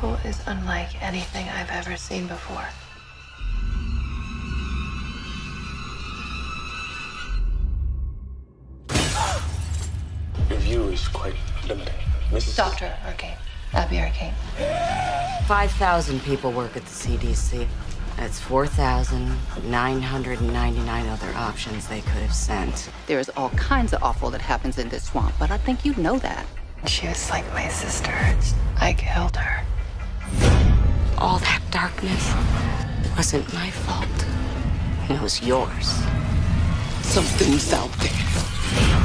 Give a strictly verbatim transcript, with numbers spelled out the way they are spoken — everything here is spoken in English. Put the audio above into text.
temple is unlike anything I've ever seen before. Your view is quite limiting. Missus Doctor Arcane. Abby Arcane. five thousand people work at the C D C. That's four thousand nine hundred ninety-nine other options they could have sent. There's all kinds of awful that happens in this swamp, but I think you know that. She was like my sister. I killed her. All that darkness wasn't my fault. It was yours. Something's out there.